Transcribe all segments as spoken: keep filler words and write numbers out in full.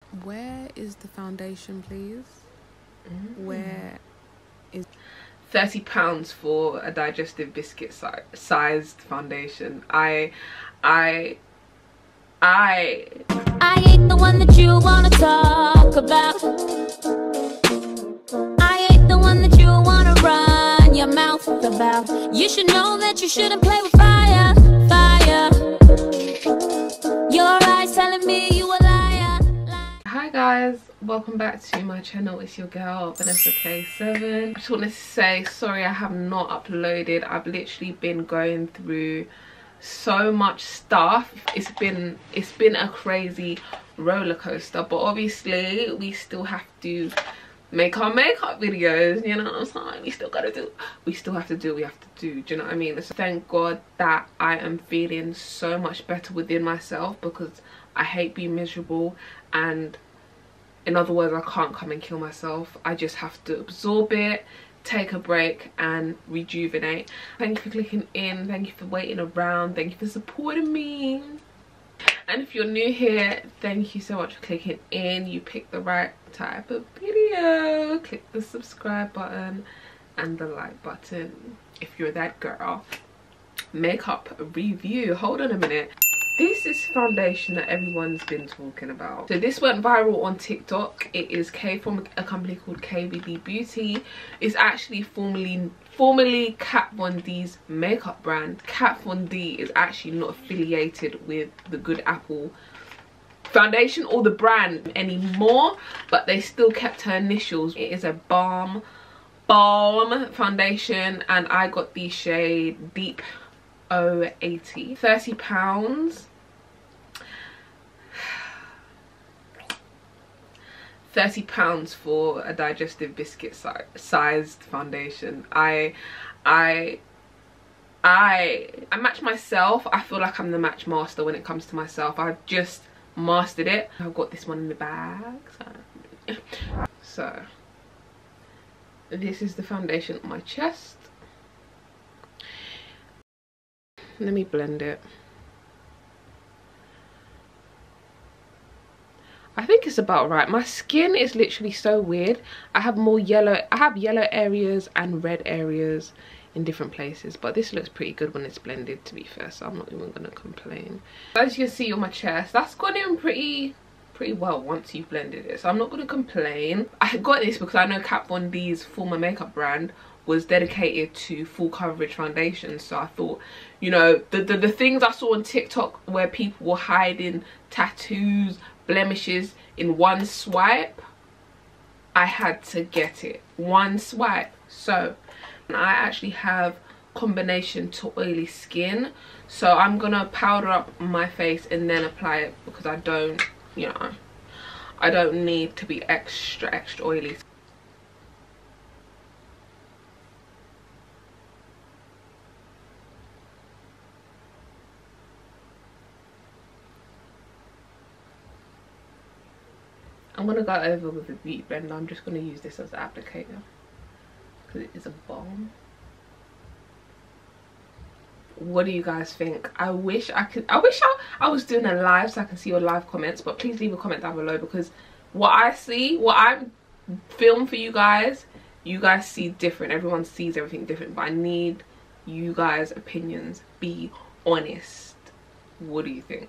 Where is the foundation, please? Mm. Where is thirty pounds for a digestive biscuit si sized foundation? I I I I ain't the one that you wanna talk about. I ain't the one that you wanna run your mouth about. You should know that you shouldn't play with fire, fire. Your eyes telling me you a liar, liar. Hi guys, welcome back to my channel. It's your girl Vanessa K seven. I just want to say sorry I have not uploaded. I've literally been going through so much stuff. It's been it's been a crazy roller coaster, but obviously we still have to make our makeup videos, you know what I'm saying? We still gotta do we still have to do what we have to do, do you know what I mean? So thank God that I am feeling so much better within myself, because I hate being miserable, and in other words, I can't come and kill myself. I just have to absorb it, take a break and rejuvenate. Thank you for clicking in, thank you for waiting around, thank you for supporting me. And if you're new here, thank you so much for clicking in. You picked the right type of video. Click the subscribe button and the like button if you're that girl. Makeup review. Hold on a minute. This is foundation that everyone's been talking about. So this went viral on TikTok. It is K from a company called K V D Beauty. It's actually formerly formerly Kat Von D's makeup brand. Kat Von D is actually not affiliated with the Good Apple foundation or the brand anymore, but they still kept her initials. It is a balm balm foundation, and I got the shade Deep oh eighty. thirty pounds. thirty pounds for a digestive biscuit si sized foundation. I I I I match myself. I feel like I'm the match master when it comes to myself. I've just mastered it. I've got this one in the bag. So, so this is the foundation on my chest. Let me blend it. I think it's about right. My skin is literally so weird. I have more yellow, I have yellow areas and red areas in different places, but this looks pretty good when it's blended, to be fair, so I'm not even gonna complain. As you can see on my chest, that's gone in pretty pretty well once you've blended it, so I'm not gonna complain. I got this because I know Kat Von D's former makeup brand was dedicated to full coverage foundations, so I thought, you know, the, the the things I saw on TikTok where people were hiding tattoos, blemishes in one swipe, I had to get it one swipe. So I actually have combination to oily skin, so I'm gonna powder up my face and then apply it, because I don't, you know, I don't need to be extra extra oily. I'm gonna go over with the beauty blender. I'm just gonna use this as an applicator because it is a balm. What do you guys think? I wish I could, I wish I, I was doing a live so I can see your live comments, but please leave a comment down below, because what I see, what I film for you guys, you guys see different. Everyone sees everything different, but I need you guys' opinions. Be honest. What do you think?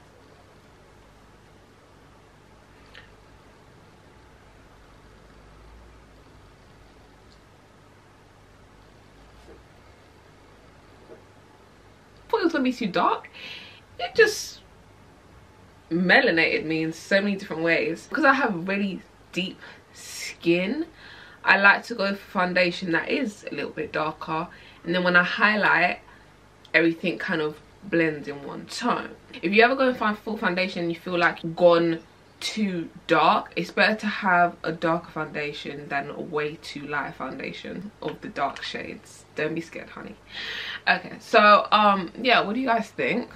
It was gonna be too dark. It just melanated me in so many different ways. Because I have really deep skin, I like to go for foundation that is a little bit darker, and then when I highlight, everything kind of blends in one tone. If you ever go and find full foundation and you feel like you've gone too dark, it's better to have a darker foundation than a way too light foundation of the dark shades. Don't be scared, honey. Okay, so um yeah, what do you guys think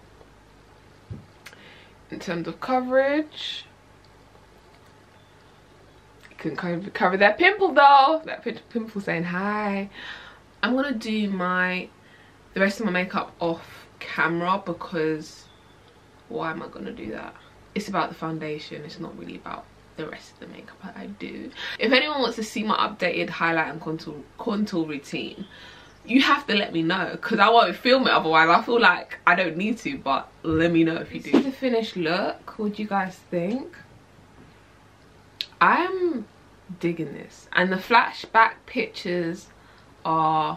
in terms of coverage? You can cover, cover that pimple though, that pimple saying hi. I'm gonna do my the rest of my makeup off camera, because why am I gonna do that? it's about the foundation. It's not really about the rest of the makeup I do. If anyone wants to see my updated highlight and contour contour routine, you have to let me know, because I won't film it otherwise. I feel like I don't need to, but let me know if you do. This is the finished look. What do you guys think? I'm digging this, and the flashback pictures are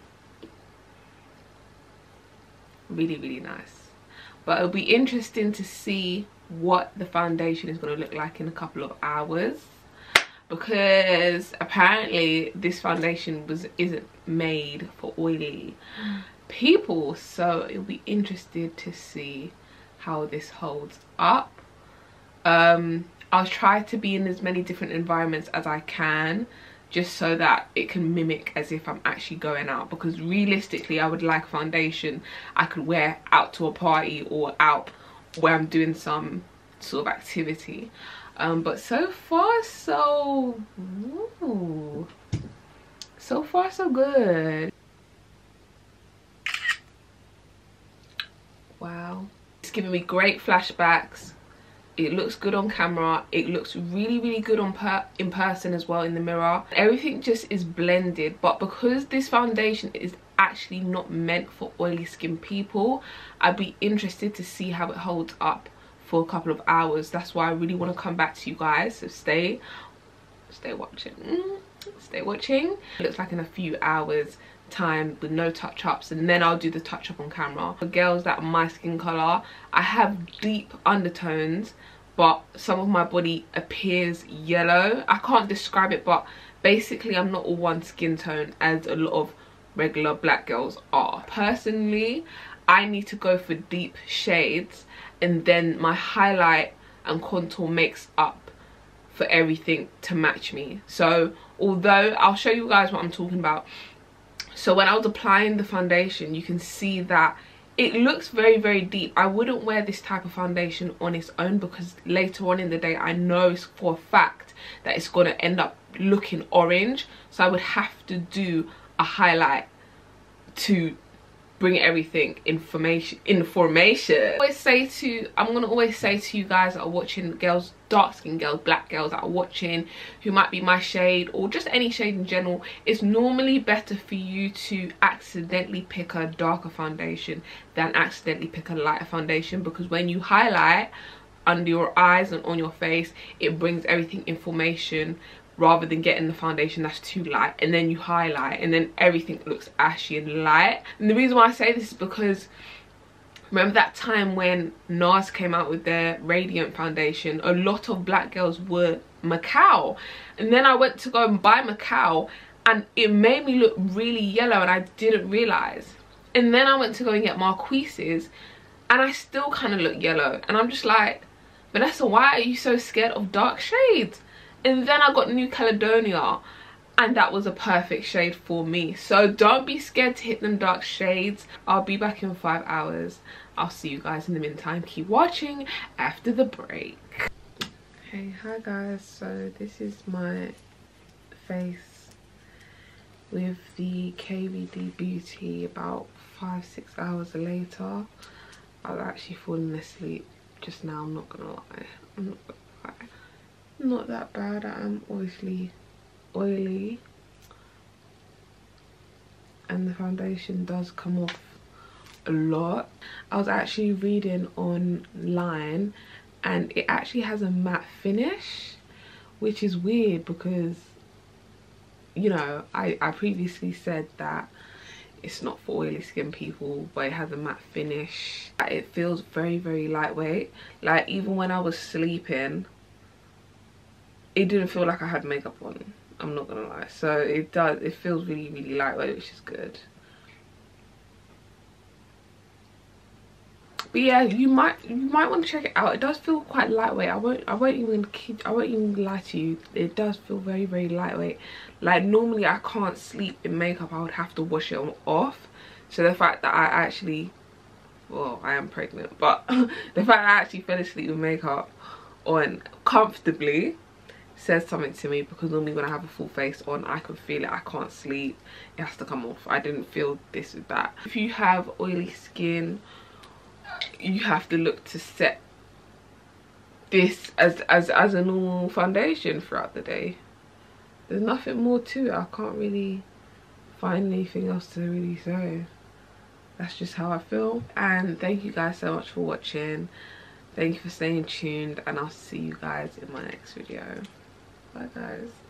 really really nice, but it'll be interesting to see what the foundation is going to look like in a couple of hours, because apparently this foundation was isn't made for oily people, so it'll be interested to see how this holds up. um I'll try to be in as many different environments as I can, just so that it can mimic as if I'm actually going out, because realistically I would like foundation I could wear out to a party or out where I'm doing some sort of activity. Um but so far so ooh, so far so good. Wow, it's giving me great flashbacks. It looks good on camera. It looks really really good on per in person as well, in the mirror. Everything just is blended, but because this foundation is actually not meant for oily skin people, I'd be interested to see how it holds up for a couple of hours. That's why I really want to come back to you guys, so stay stay watching stay watching. It looks like in a few hours time with no touch-ups, and then I'll do the touch-up on camera. For girls that are my skin color, I have deep undertones, but some of my body appears yellow. I can't describe it, but basically I'm not all one skin tone as a lot of regular black girls are. Personally, I need to go for deep shades, and then my highlight and contour makes up for everything to match me. So although I'll show you guys what I'm talking about. So when I was applying the foundation, you can see that it looks very very deep. I wouldn't wear this type of foundation on its own, because later on in the day I know for a fact that it's going to end up looking orange, so I would have to do a highlight to bring everything information information. I always say to I'm gonna always say to you guys that are watching, girls, dark skin girls, black girls that are watching, who might be my shade or just any shade in general, it's normally better for you to accidentally pick a darker foundation than accidentally pick a lighter foundation, because when you highlight under your eyes and on your face, it brings everything information, rather than getting the foundation that's too light and then you highlight and then everything looks ashy and light. And the reason why I say this is because remember that time when NARS came out with their Radiant foundation, a lot of black girls were Macao, and then I went to go and buy Macao and it made me look really yellow and I didn't realize. And then I went to go and get Marquise's and I still kind of look yellow, and I'm just like, Vanessa, why are you so scared of dark shades? And then I got New Caledonia, and that was a perfect shade for me. So don't be scared to hit them dark shades. I'll be back in five hours. I'll see you guys in the meantime. Keep watching after the break. Hey, hi guys. So this is my face with the K V D Beauty about five, six hours later. I was actually falling asleep just now, I'm not gonna lie. I'm not gonna lie. Not that bad. I'm obviously oily and the foundation does come off a lot. I was actually reading online and it actually has a matte finish, which is weird because, you know, I, I previously said that it's not for oily skin people, but it has a matte finish. It feels very very lightweight. Like even when I was sleeping, it didn't feel like I had makeup on, I'm not gonna lie. So it does, it feels really really lightweight, which is good. But yeah, you might you might want to check it out. It does feel quite lightweight. I won't I won't even kid I won't even lie to you. It does feel very very lightweight. Like normally I can't sleep in makeup. I would have to wash it off. So the fact that I actually, well, I am pregnant, but the fact that I actually fell asleep with makeup on comfortably says something to me, because normally when I have a full face on I can feel it. I can't sleep. It has to come off. I didn't feel this with that. If you have oily skin, you have to look to set this as as as a normal foundation throughout the day. There's nothing more to it. I can't really find anything else to really say. That's just how I feel. And thank you guys so much for watching. Thank you for staying tuned, and I'll see you guys in my next video. Bye guys.